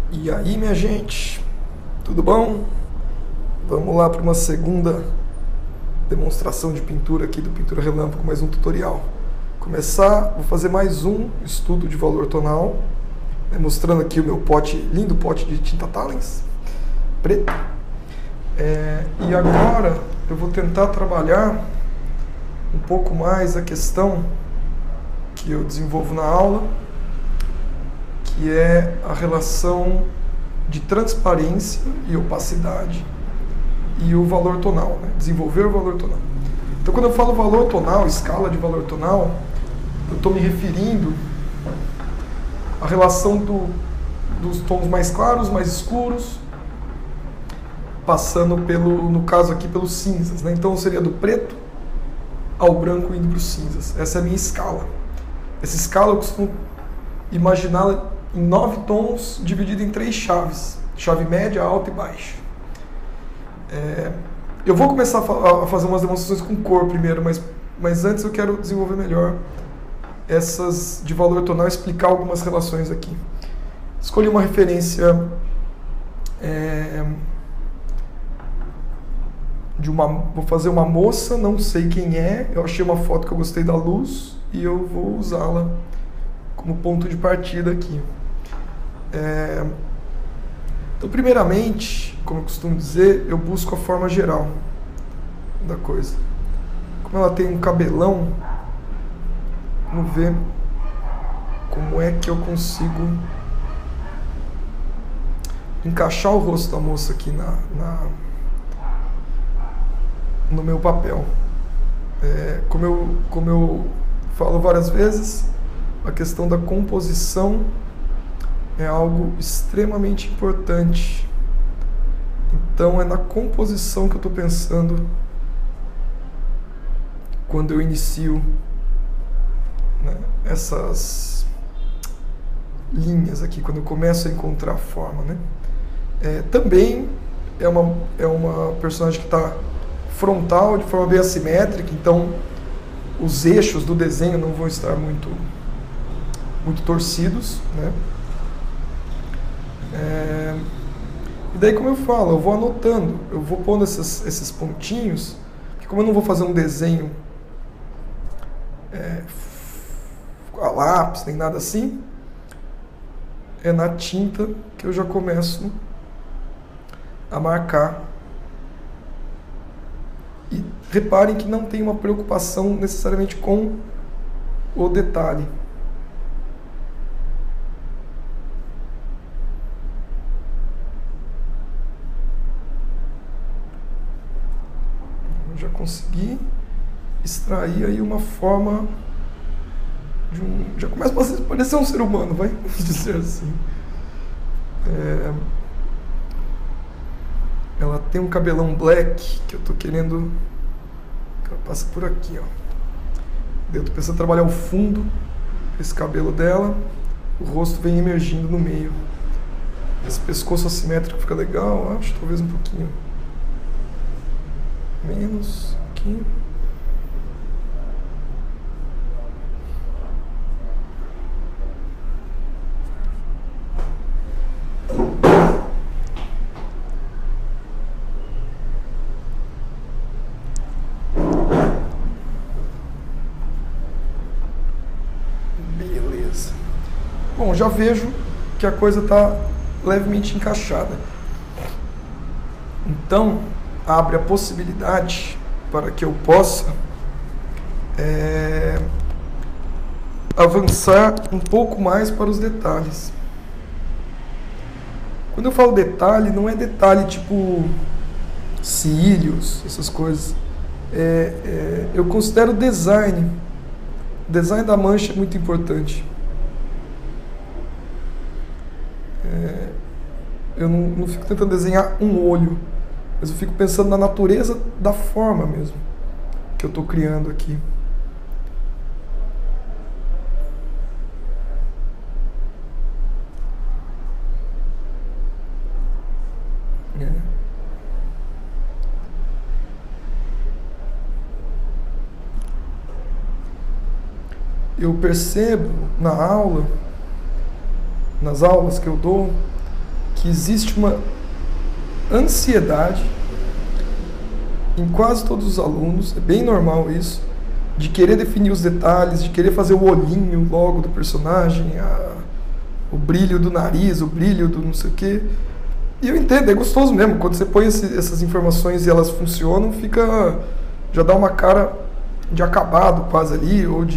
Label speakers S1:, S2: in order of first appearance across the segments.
S1: E aí, minha gente, tudo bom? Vamos lá para uma segunda demonstração de pintura aqui do Pintura Relâmpago, mais um tutorial. Vou fazer mais um estudo de valor tonal, mostrando aqui o meu lindo pote de tinta Talens, preto. E agora eu vou tentar trabalhar um pouco mais a questão que eu desenvolvo na aula, que é a relação de transparência e opacidade e o valor tonal, né? Desenvolver o valor tonal. Então, quando eu falo valor tonal, escala de valor tonal, eu estou me referindo à relação dos tons mais claros, mais escuros, passando no caso aqui, pelos cinzas, né? Então, seria do preto ao branco indo para os cinzas. Essa é a minha escala. Essa escala eu costumo imaginá-la em 9 tons, dividido em 3 chaves. Chave média, alta e baixa. Eu vou começar a fazer umas demonstrações com cor primeiro, mas antes eu quero desenvolver melhor essas de valor tonal e explicar algumas relações aqui. Escolhi uma referência vou fazer uma moça, não sei quem é, eu achei uma foto que eu gostei da luz e eu vou usá-la como ponto de partida aqui. Então, primeiramente, como eu costumo dizer, eu busco a forma geral da coisa. Como ela tem um cabelão, vamos ver como é que eu consigo encaixar o rosto da moça aqui no meu papel. Como eu falo várias vezes, a questão da composição é algo extremamente importante. Então, é na composição que eu estou pensando quando eu inicio, né, essas linhas aqui, quando eu começo a encontrar a forma, né? Também é uma personagem que está frontal, de forma bem assimétrica, então os eixos do desenho não vão estar muito torcidos, né? E daí, como eu falo, eu vou anotando, eu vou pondo esses pontinhos, porque como eu não vou fazer um desenho a lápis, nem nada assim, é na tinta que eu já começo a marcar. E reparem que não tem uma preocupação necessariamente com o detalhe. Eu já consegui extrair aí uma forma já começa a parecer um ser humano, vamos dizer assim. Ela tem um cabelão black que eu tô querendo que ela passe por aqui, ó. Eu tô pensando em trabalhar o fundo desse cabelo dela, o rosto vem emergindo no meio. Esse pescoço assimétrico fica legal, acho, talvez um pouquinho menos aqui. Beleza. Bom, já vejo que a coisa está levemente encaixada. Então, abre a possibilidade para que eu possa avançar um pouco mais para os detalhes. Quando eu falo detalhe, não é detalhe tipo cílios, essas coisas. Eu considero o design da mancha é muito importante. Eu não fico tentando desenhar um olho, mas eu fico pensando na natureza da forma mesmo que eu estou criando aqui. Eu percebo nas aulas que eu dou, que existe uma ansiedade em quase todos os alunos, é bem normal isso, de querer definir os detalhes, de querer fazer o olhinho logo do personagem, o brilho do nariz, o brilho do não sei o quê. E eu entendo, é gostoso mesmo, quando você põe essas informações e elas funcionam, já dá uma cara de acabado quase ali, ou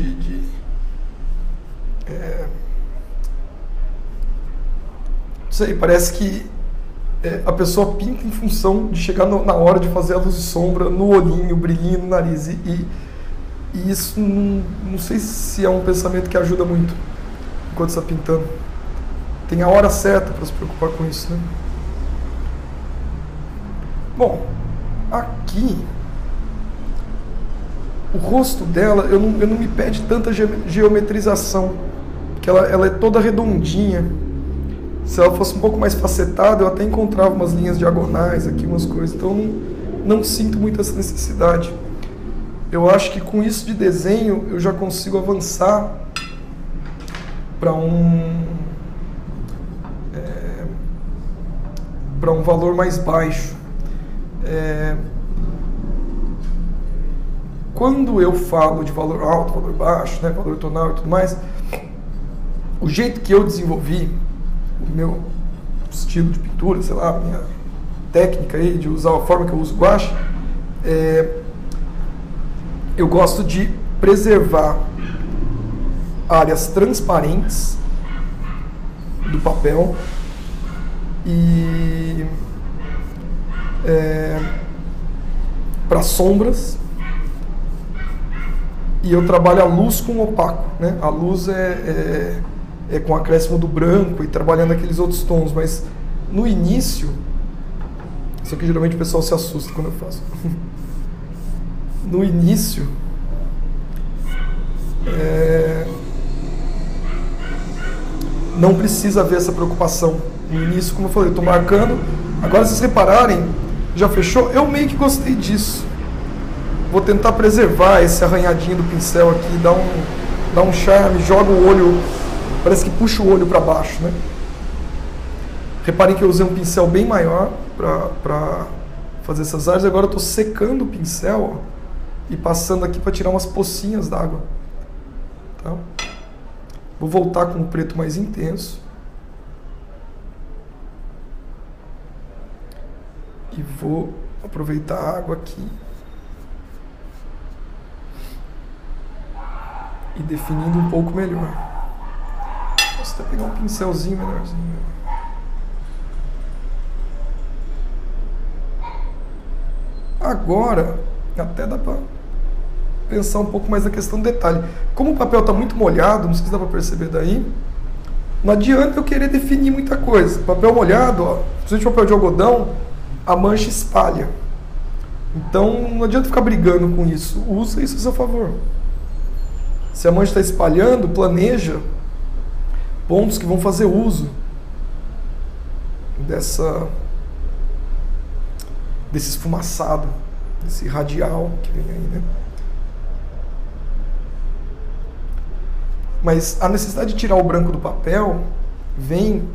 S1: não sei, parece que a pessoa pinta em função de chegar na hora de fazer a luz e sombra no olhinho, o brilhinho no nariz. E isso não sei se é um pensamento que ajuda muito enquanto está pintando. Tem a hora certa para se preocupar com isso, né? Bom, aqui o rosto dela, eu não me pede tanta geometrização, porque ela é toda redondinha. Se ela fosse um pouco mais facetada, eu até encontrava umas linhas diagonais aqui, umas coisas. Então não sinto muito essa necessidade. Eu acho que com isso de desenho eu já consigo avançar para um valor mais baixo. Quando eu falo de valor alto, valor baixo, né, valor tonal e tudo mais, o jeito que eu desenvolvi o meu estilo de pintura, sei lá, a minha técnica aí de usar a forma que eu uso guache, eu gosto de preservar áreas transparentes do papel e para sombras, e eu trabalho a luz com opaco, né? A luz é com acréscimo do branco e trabalhando aqueles outros tons, mas no início, isso aqui geralmente o pessoal se assusta quando eu faço. No início, não precisa haver essa preocupação. No início, como eu falei, eu estou marcando. Agora, se vocês repararem, já fechou. Eu meio que gostei disso. Vou tentar preservar esse arranhadinho do pincel aqui, dar um charme, joga o olho, parece que puxa o olho para baixo, né? Reparem que eu usei um pincel bem maior para fazer essas áreas. Agora eu estou secando o pincel, ó, e passando aqui para tirar umas pocinhas d'água. Tá? Vou voltar com o preto mais intenso. E vou aproveitar a água aqui. E definindo um pouco melhor. Posso até pegar um pincelzinho menorzinho. Agora, até dá para pensar um pouco mais na questão do detalhe. Como o papel está muito molhado, não sei se dá para perceber daí, não adianta eu querer definir muita coisa. Papel molhado, ó, principalmente papel de algodão, a mancha espalha. Então não adianta ficar brigando com isso. Usa isso a seu favor. Se a mancha está espalhando, planeja pontos que vão fazer uso desse esfumaçado, desse radial que vem aí, né? Mas a necessidade de tirar o branco do papel vem,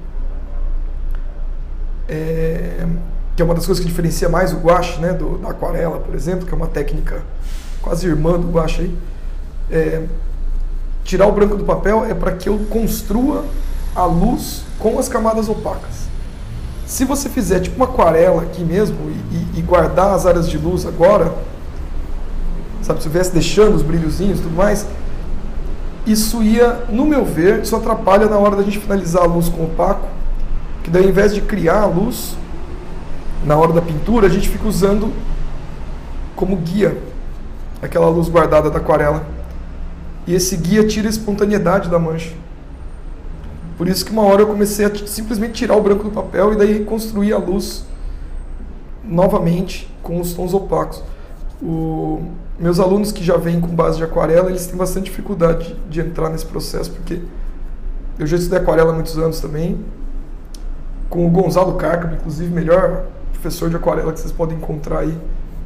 S1: que é uma das coisas que diferencia mais o gouache, né, da aquarela, por exemplo, que é uma técnica quase irmã do gouache aí. Tirar o branco do papel é para que eu construa a luz com as camadas opacas. Se você fizer tipo uma aquarela aqui mesmo e guardar as áreas de luz agora, sabe, se estivesse deixando os brilhozinhos e tudo mais, isso ia, no meu ver, isso atrapalha na hora da gente finalizar a luz com opaco, que daí ao invés de criar a luz, na hora da pintura, a gente fica usando como guia aquela luz guardada da aquarela. E esse guia tira a espontaneidade da mancha. Por isso que uma hora eu comecei a simplesmente tirar o branco do papel e daí reconstruir a luz novamente com os tons opacos. Meus alunos que já vêm com base de aquarela, eles têm bastante dificuldade de entrar nesse processo, porque eu já estudei aquarela há muitos anos também, com o Gonzalo Cárcamo, inclusive, melhor professor de aquarela que vocês podem encontrar aí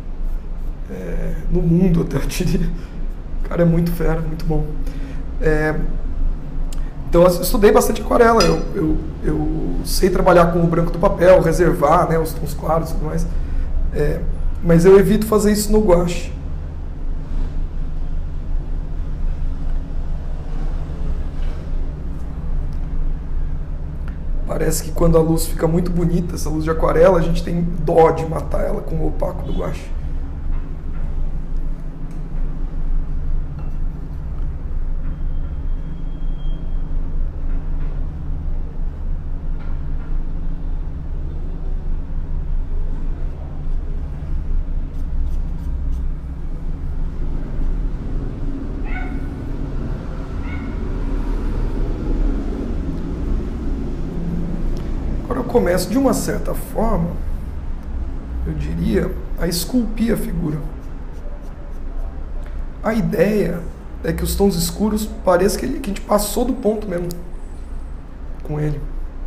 S1: no mundo, até eu diria. O cara é muito fera, muito bom. Então eu estudei bastante aquarela, eu sei trabalhar com o branco do papel, reservar, né, os tons claros e tudo mais, mas eu evito fazer isso no gouache. Parece que quando a luz fica muito bonita, essa luz de aquarela, a gente tem dó de matar ela com o opaco do gouache. Agora eu começo, de uma certa forma, eu diria, a esculpir a figura. A ideia é que os tons escuros pareça que a gente passou do ponto mesmo com ele.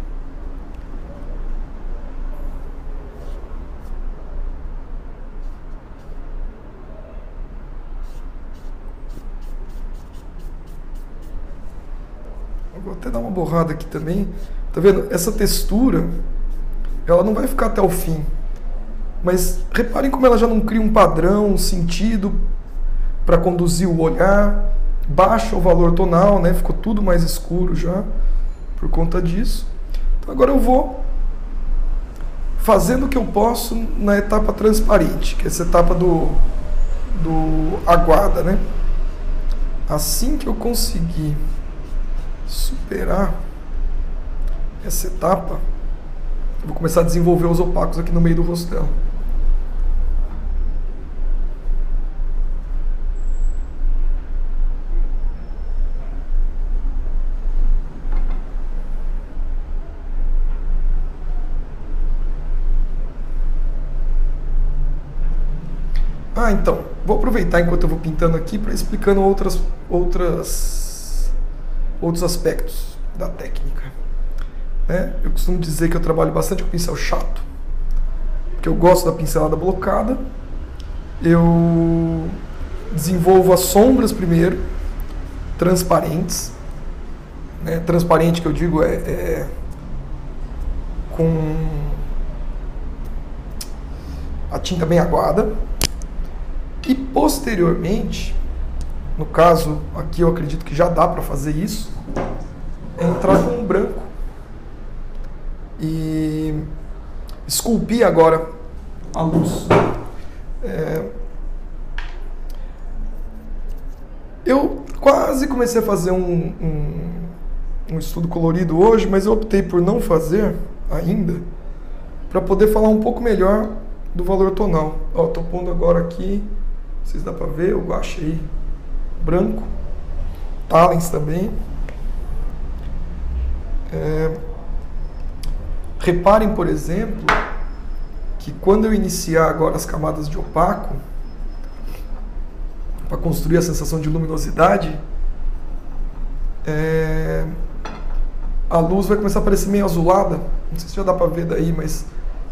S1: Eu vou até dar uma borrada aqui também. Tá vendo? Essa textura, ela não vai ficar até o fim. Mas reparem como ela já não cria um padrão, um sentido para conduzir o olhar. Baixa o valor tonal, né? Ficou tudo mais escuro já por conta disso. Então agora eu vou fazendo o que eu posso na etapa transparente, que é essa etapa do aguada, né? Assim que eu conseguir superar essa etapa, eu vou começar a desenvolver os opacos aqui no meio do rosto dela. Então, vou aproveitar enquanto eu vou pintando aqui para explicando outros aspectos da técnica. Eu costumo dizer que eu trabalho bastante com pincel chato, porque eu gosto da pincelada blocada. Eu desenvolvo as sombras primeiro, transparentes. Transparente que eu digo com a tinta bem aguada. E posteriormente, no caso aqui eu acredito que já dá para fazer isso, é entrar com um branco e esculpir agora a luz. Eu quase comecei a fazer um estudo colorido hoje, mas eu optei por não fazer ainda, para poder falar um pouco melhor do valor tonal. Estou pondo agora aqui, não sei se dá para ver, eu achei branco, talens também. Reparem, por exemplo, que quando eu iniciar agora as camadas de opaco, para construir a sensação de luminosidade, a luz vai começar a parecer meio azulada. Não sei se já dá para ver daí, mas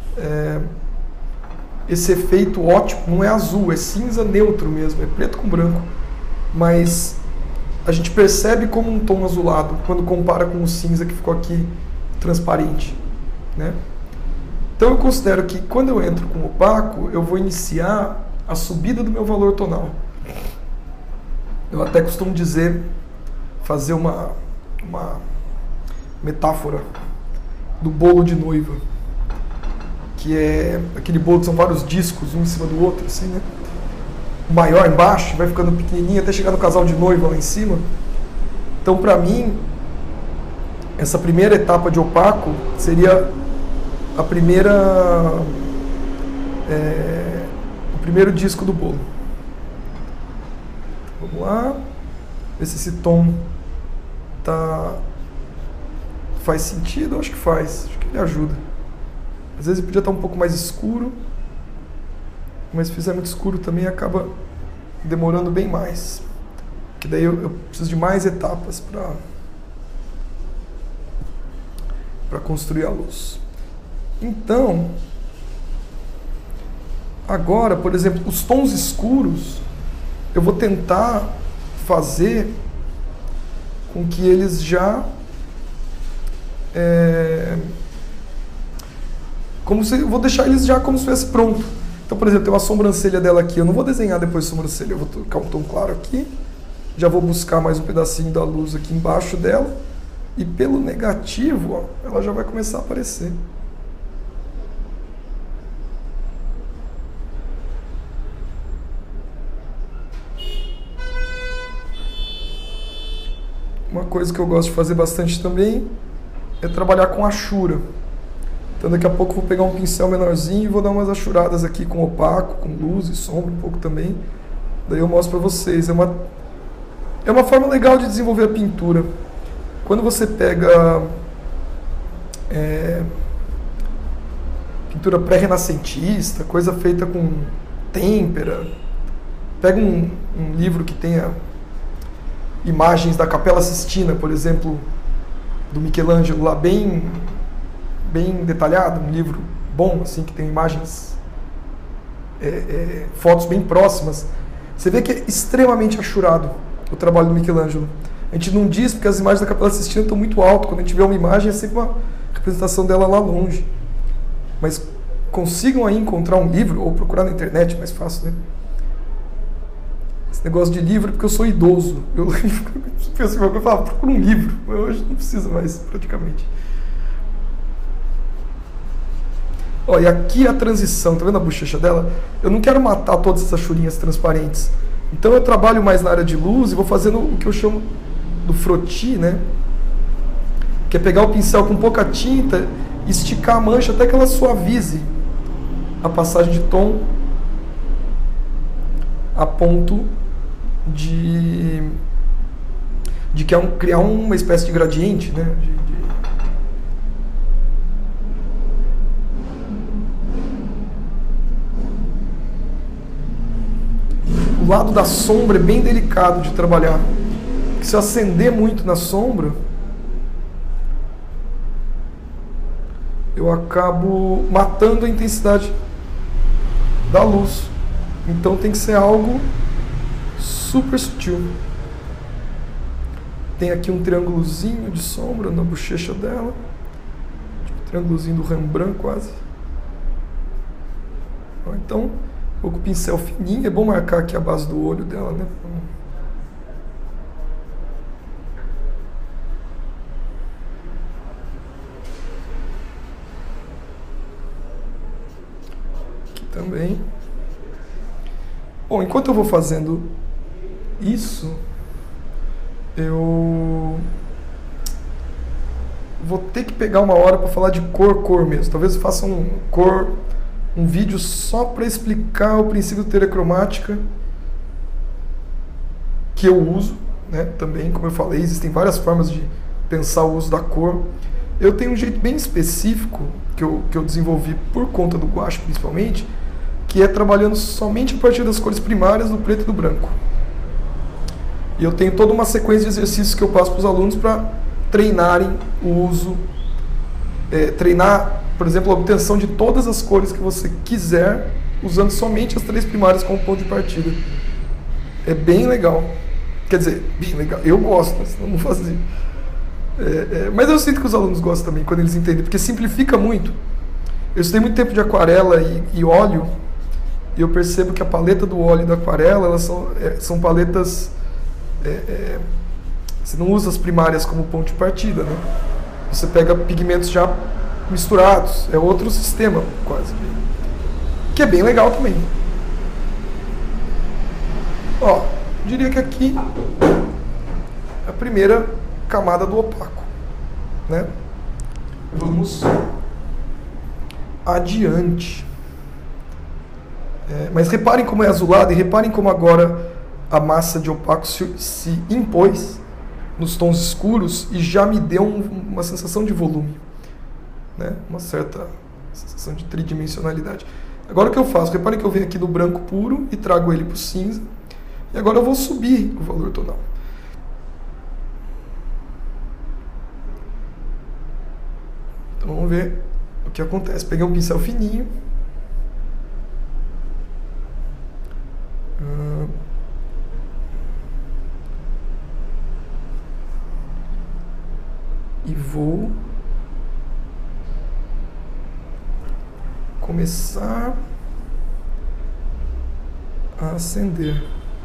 S1: esse efeito ótico não é azul, é cinza neutro mesmo, é preto com branco. Mas a gente percebe como um tom azulado quando compara com o cinza que ficou aqui transparente, né? Então eu considero que quando eu entro com opaco, eu vou iniciar a subida do meu valor tonal. Eu até costumo dizer, fazer uma metáfora do bolo de noiva, que é aquele bolo que são vários discos, um em cima do outro, assim, né? O maior embaixo, vai ficando pequenininho até chegar no casal de noiva lá em cima. Então, para mim, essa primeira etapa de opaco seria a primeira, o primeiro disco do bolo. Vamos lá, ver se esse tom faz sentido. Eu acho que faz, acho que ele ajuda. Às vezes ele podia estar um pouco mais escuro, mas se fizer muito escuro também acaba demorando bem mais, que daí eu preciso de mais etapas para construir a luz. Então, agora, por exemplo, os tons escuros, eu vou tentar fazer com que eles já como se eu vou deixar eles já como se estivesse pronto. Então, por exemplo, tem uma sobrancelha dela aqui, eu não vou desenhar depois a sobrancelha, eu vou colocar um tom claro aqui, já vou buscar mais um pedacinho da luz aqui embaixo dela, e pelo negativo, ó, ela já vai começar a aparecer. Uma coisa que eu gosto de fazer bastante também é trabalhar com achura. Então daqui a pouco eu vou pegar um pincel menorzinho e vou dar umas achuradas aqui com opaco, com luz e sombra um pouco também. Daí eu mostro para vocês. É uma forma legal de desenvolver a pintura. Quando você pega pintura pré-renascentista, coisa feita com têmpera, pega um livro que tenha imagens da Capela Sistina, por exemplo, do Michelangelo, lá bem detalhado, um livro bom, assim, que tem imagens, fotos bem próximas. Você vê que é extremamente achurado o trabalho do Michelangelo. A gente não diz porque as imagens da Capela Sistina estão muito altas. Quando a gente vê uma imagem, é sempre uma representação dela lá longe. Mas consigam aí encontrar um livro, ou procurar na internet, mais fácil, né? Esse negócio de livro, porque eu sou idoso. Eu falo, procura um livro. Hoje não precisa mais, praticamente. Ó, e aqui a transição, tá vendo a bochecha dela? Eu não quero matar todas essas churinhas transparentes. Então eu trabalho mais na área de luz e vou fazendo o que eu chamo do frottis, né? Que é pegar o pincel com pouca tinta e esticar a mancha até que ela suavize a passagem de tom a ponto de criar uma espécie de gradiente, né? O lado da sombra é bem delicado de trabalhar. Porque se eu acender muito na sombra, eu acabo matando a intensidade da luz. Então tem que ser algo super sutil. Tem aqui um triângulozinho de sombra na bochecha dela. Tipo, um triângulozinho do Rembrandt quase. Então, vou com o pincel fininho. É bom marcar aqui a base do olho dela, né? Aqui também. Bom, enquanto eu vou fazendo isso, eu vou ter que pegar uma hora para falar de cor mesmo. Talvez eu faça um vídeo só para explicar o princípio de teoria cromática que eu uso, né? Também, como eu falei, existem várias formas de pensar o uso da cor. Eu tenho um jeito bem específico que eu desenvolvi por conta do gouache principalmente, que é trabalhando somente a partir das cores primárias do preto e do branco. E eu tenho toda uma sequência de exercícios que eu passo para os alunos para treinarem o uso, treinar, por exemplo, a obtenção de todas as cores que você quiser, usando somente as 3 primárias como ponto de partida. É bem legal. Quer dizer, bem legal. Eu gosto, mas senão não fazia. Mas eu sinto que os alunos gostam também, quando eles entendem, porque simplifica muito. Eu estudei muito tempo de aquarela e óleo, e eu percebo que a paleta do óleo e da aquarela, elas são paletas... você não usa as primárias como ponto de partida, né? Você pega pigmentos já misturados, é outro sistema quase, que é bem legal também. Ó, diria que aqui é a primeira camada do opaco, né? Vamos adiante. Mas reparem como é azulado e reparem como agora a massa de opaco se impôs nos tons escuros e já me deu uma sensação de volume, né? Uma certa sensação de tridimensionalidade. Agora o que eu faço? Reparem que eu venho aqui do branco puro e trago ele para o cinza. E agora eu vou subir o valor tonal. Então vamos ver o que acontece. Peguei um pincel fininho. E vou começar a acender.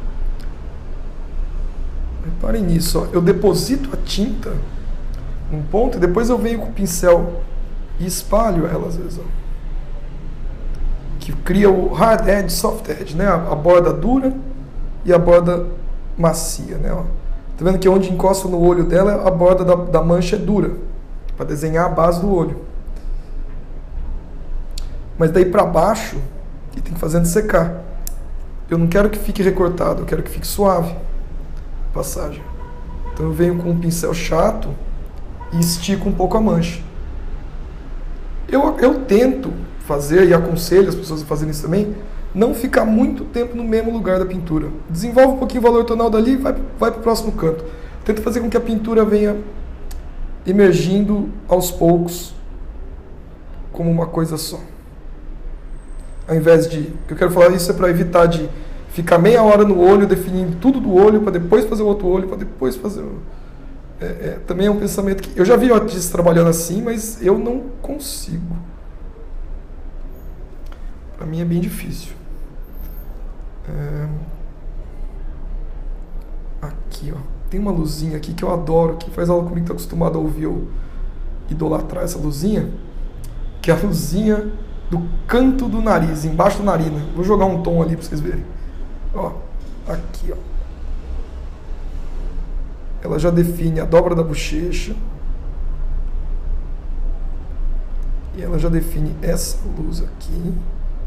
S1: Reparem nisso, ó. Eu deposito a tinta num ponto e depois eu venho com o pincel e espalho ela às vezes, ó. Que cria o hard edge, soft edge, né? A borda dura e a borda macia, né? Ó. Tá vendo que onde encosta no olho dela, a borda da mancha é dura, para desenhar a base do olho. Mas daí para baixo, e tem que fazer antes de secar. Eu não quero que fique recortado, eu quero que fique suave a passagem. Então eu venho com um pincel chato e estico um pouco a mancha. Eu tento fazer, e aconselho as pessoas a fazerem isso também, não ficar muito tempo no mesmo lugar da pintura. Desenvolve um pouquinho o valor tonal dali e vai para o próximo canto. Tenta fazer com que a pintura venha emergindo aos poucos como uma coisa só. Ao invés de... O que eu quero falar isso é para evitar de ficar meia hora no olho, definindo tudo do olho, para depois fazer o outro olho, para depois fazer... também é um pensamento que... Eu já vi artistas trabalhando assim, mas eu não consigo. Para mim é bem difícil. Aqui, ó. Tem uma luzinha aqui que eu adoro. Quem faz aula comigo está acostumado a ouvir eu idolatrar essa luzinha, que é a luzinha do canto do nariz, embaixo da narina. Vou jogar um tom ali para vocês verem. Ó, aqui, ó. Ela já define a dobra da bochecha. E ela já define essa luz aqui.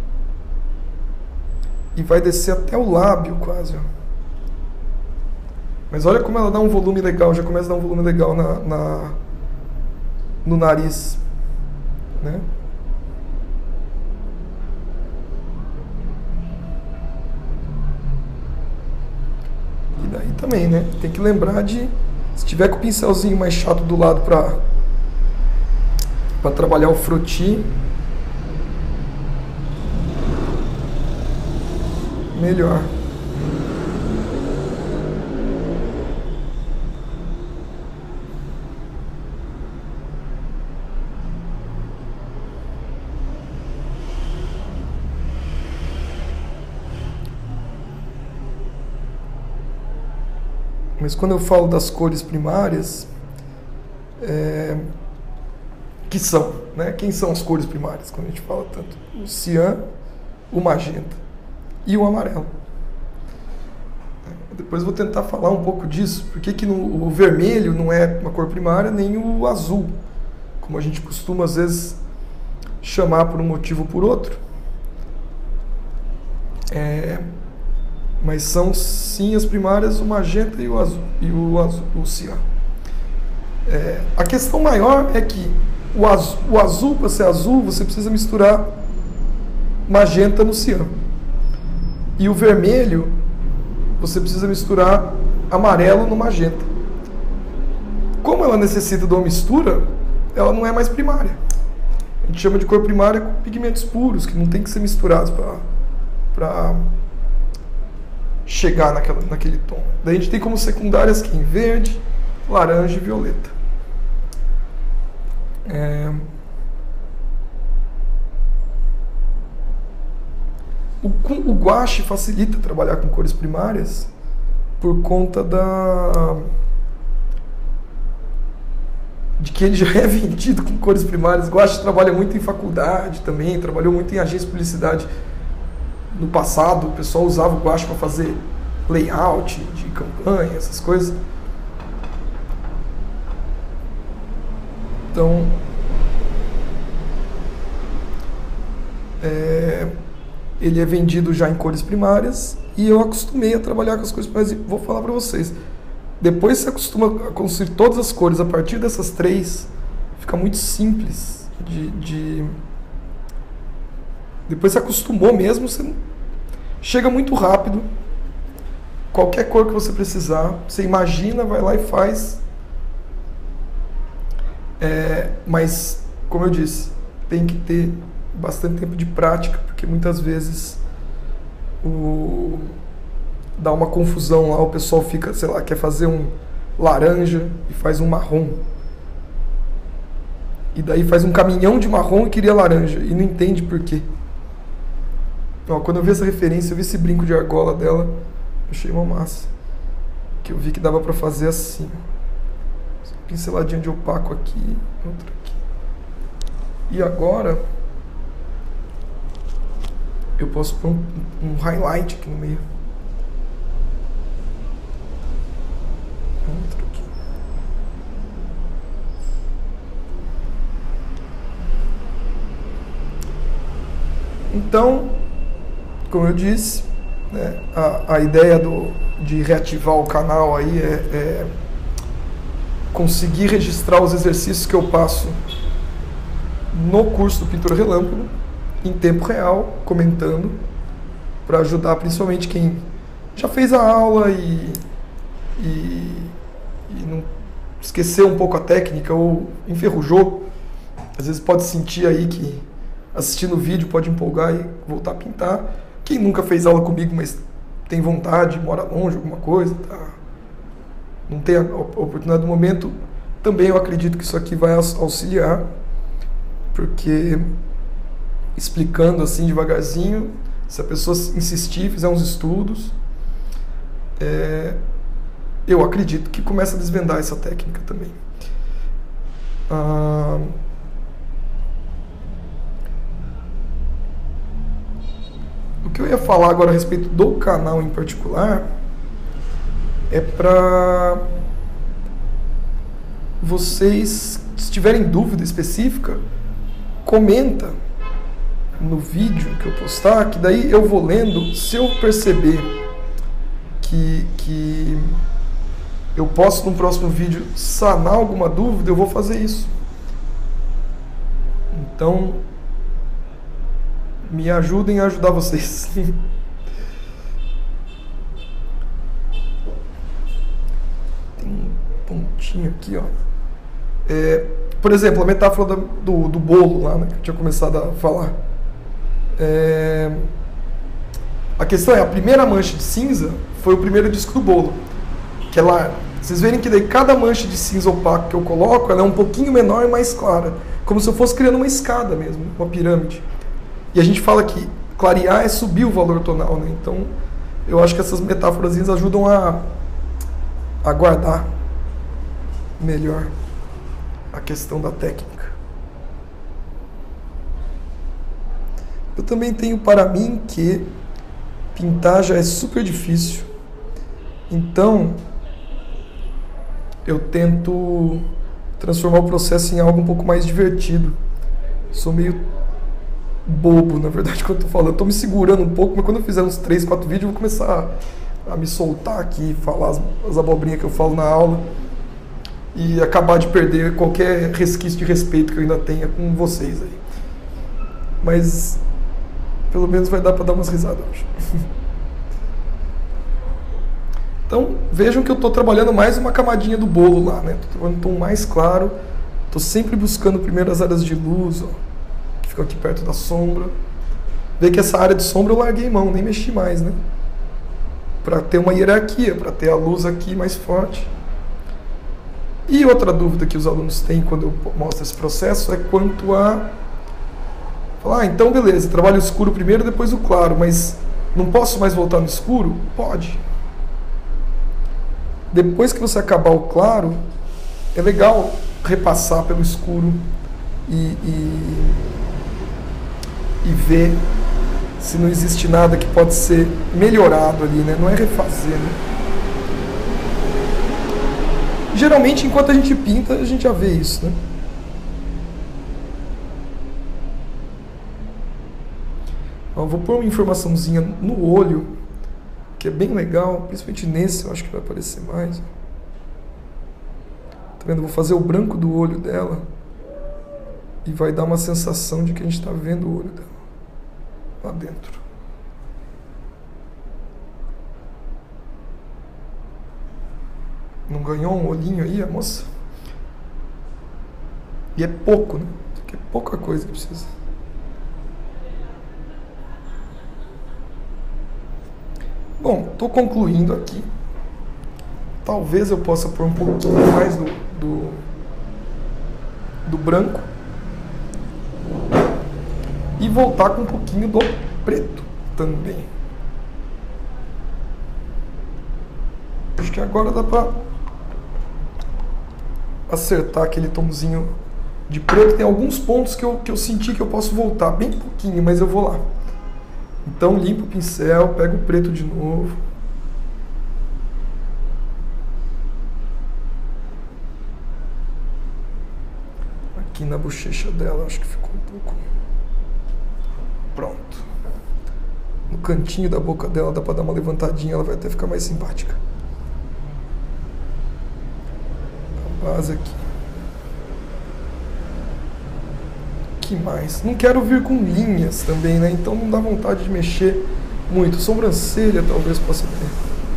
S1: E vai descer até o lábio quase, ó. Mas olha como ela dá um volume legal, já começa a dar um volume legal no nariz, né? E daí também, né? Tem que lembrar de, se tiver com o pincelzinho mais chato do lado para trabalhar o frottis, melhor. Mas quando eu falo das cores primárias, que são, né? Quem são as cores primárias? Quando a gente fala tanto o cian, o magenta e o amarelo. Depois eu vou tentar falar um pouco disso. Por que o vermelho não é uma cor primária, nem o azul, como a gente costuma às vezes chamar por um motivo ou por outro. Mas são sim as primárias, o magenta e o azul, o cian. A questão maior é que o azul, para ser azul, você precisa misturar magenta no cian. E o vermelho, você precisa misturar amarelo no magenta. Como ela necessita de uma mistura, ela não é mais primária. A gente chama de cor primária com pigmentos puros, que não tem que ser misturados para chegar naquele tom. Daí a gente tem como secundárias aqui em verde, laranja e violeta. O guache facilita trabalhar com cores primárias por conta de que ele já é vendido com cores primárias. O guache trabalha muito em faculdade também, trabalhou muito em agência de publicidade. No passado, o pessoal usava o guache para fazer layout de campanha, essas coisas. Então, ele é vendido já em cores primárias e eu acostumei a trabalhar com as cores primárias. E vou falar para vocês, depois você acostuma a construir todas as cores a partir dessas três, fica muito simples depois você acostumou mesmo, você chega muito rápido. Qualquer cor que você precisar, você imagina, vai lá e faz. Mas, como eu disse, tem que ter bastante tempo de prática, porque muitas vezes dá uma confusão lá, o pessoal fica, sei lá, quer fazer um laranja e faz um marrom. e daí faz um caminhão de marrom e queria laranja, e não entende por quê. Ó, quando eu vi essa referência, eu vi esse brinco de argola dela, eu achei uma massa. Que eu vi que dava pra fazer assim. Pinceladinha de opaco aqui, outra aqui. E agora eu posso pôr um highlight aqui no meio. Outro aqui. Então, como eu disse, né, a ideia de reativar o canal aí é conseguir registrar os exercícios que eu passo no curso do Pintura Relâmpago, em tempo real, comentando, para ajudar principalmente quem já fez a aula e não esqueceu um pouco a técnica ou enferrujou. Às vezes pode sentir aí que assistindo o vídeo pode empolgar e voltar a pintar. Quem nunca fez aula comigo, mas tem vontade, mora longe, alguma coisa, tá? Não tem a oportunidade do momento, também eu acredito que isso aqui vai auxiliar, porque explicando assim devagarzinho, se a pessoa insistir, fizer uns estudos, eu acredito que começa a desvendar essa técnica também. O que eu ia falar agora a respeito do canal em particular é para vocês, se tiverem dúvida específica, comenta no vídeo que eu postar, que daí eu vou lendo. Se eu perceber que eu posso no próximo vídeo sanar alguma dúvida, eu vou fazer isso. Então, me ajudem a ajudar vocês. Tem um pontinho aqui, ó. Por exemplo, a metáfora do bolo lá, né, que eu tinha começado a falar. A questão é, a primeira mancha de cinza foi o primeiro disco do bolo, que é lá. Vocês verem que daí cada mancha de cinza opaco que eu coloco, ela é um pouquinho menor e mais clara, como se eu fosse criando uma escada mesmo, uma pirâmide. E a gente fala que clarear é subir o valor tonal, né? Então, eu acho que essas metáforas ajudam a guardar melhor a questão da técnica. Eu também tenho para mim que pintar já é super difícil. Então, eu tento transformar o processo em algo um pouco mais divertido. Sou meio bobo, na verdade, quando eu tô falando. Eu tô me segurando um pouco, mas quando eu fizer uns 3, 4 vídeos, eu vou começar a me soltar aqui, falar as abobrinhas que eu falo na aula e acabar de perder qualquer resquício de respeito que eu ainda tenha com vocês aí. Mas pelo menos vai dar para dar umas risadas hoje. Então, vejam que eu estou trabalhando mais uma camadinha do bolo lá, né? Estou trabalhando um tom mais claro. Estou sempre buscando primeiro as áreas de luz, ó, que ficam aqui perto da sombra. Vê que essa área de sombra eu larguei mão, nem mexi mais, né? Para ter uma hierarquia, para ter a luz aqui mais forte. E outra dúvida que os alunos têm quando eu mostro esse processo é quanto a falar, então beleza, trabalho o escuro primeiro, depois o claro, mas não posso mais voltar no escuro? Pode. Depois que você acabar o claro, é legal repassar pelo escuro e ver se não existe nada que pode ser melhorado ali, né? Não é refazer, né? Geralmente, enquanto a gente pinta, a gente já vê isso, né? Eu vou pôr uma informaçãozinha no olho, que é bem legal, principalmente nesse, eu acho que vai aparecer mais. Tá vendo? Eu vou fazer o branco do olho dela e vai dar uma sensação de que a gente está vendo o olho dela lá dentro. Não ganhou um olhinho aí, a moça? E é pouco, né? Porque é pouca coisa que precisa. Bom, estou concluindo aqui. Talvez eu possa pôr um pouquinho mais do branco e voltar com um pouquinho do preto também. Acho que agora dá pra acertar aquele tomzinho de preto. Tem alguns pontos que eu senti que eu posso voltar, bem pouquinho, mas eu vou lá. Então limpo o pincel, pego o preto de novo. Aqui na bochecha dela, acho que ficou um pouco. Pronto. No cantinho da boca dela dá pra dar uma levantadinha, ela vai até ficar mais simpática. A base aqui. Que mais? Não quero vir com linhas também, né? Então não dá vontade de mexer muito. Sobrancelha talvez possa ter.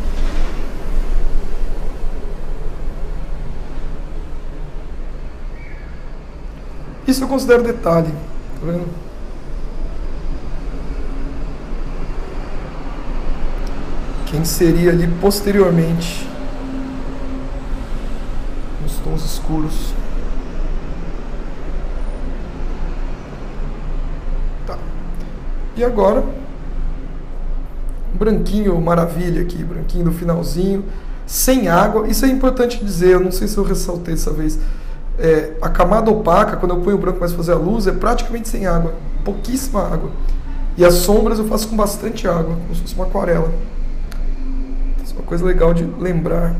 S1: Isso eu considero detalhe, tá vendo? Quem seria ali posteriormente nos tons escuros. Tá. E agora, um branquinho maravilha aqui, branquinho do finalzinho, sem água. Isso é importante dizer, eu não sei se eu ressaltei dessa vez. A camada opaca, quando eu ponho o branco para fazer a luz, é praticamente sem água, pouquíssima água. E as sombras eu faço com bastante água, como se fosse uma aquarela. Isso é uma coisa legal de lembrar.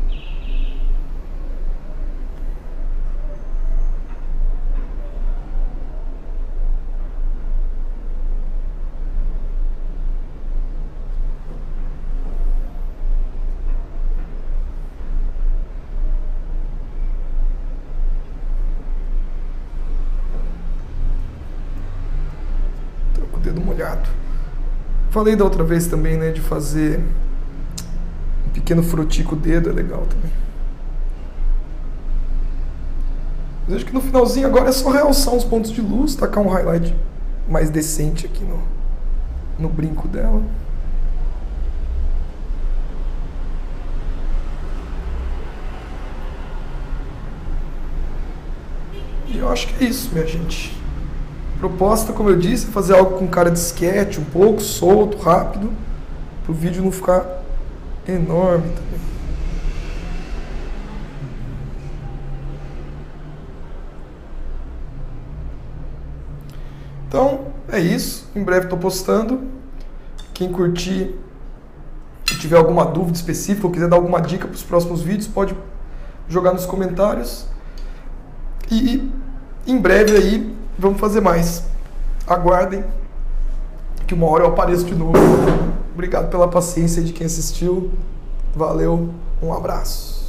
S1: Dedo molhado. Falei da outra vez também, né, de fazer um pequeno froti com o dedo, é legal também. Mas acho que no finalzinho agora é só realçar uns pontos de luz, tacar um highlight mais decente aqui no brinco dela. E eu acho que é isso, minha gente. Proposta, como eu disse, é fazer algo com cara de sketch, um pouco solto, rápido, para o vídeo não ficar enorme também. Então, é isso. Em breve estou postando. Quem curtir e tiver alguma dúvida específica ou quiser dar alguma dica para os próximos vídeos, pode jogar nos comentários. E em breve aí vamos fazer mais. Aguardem que uma hora eu apareço de novo. Obrigado pela paciência de quem assistiu. Valeu, um abraço.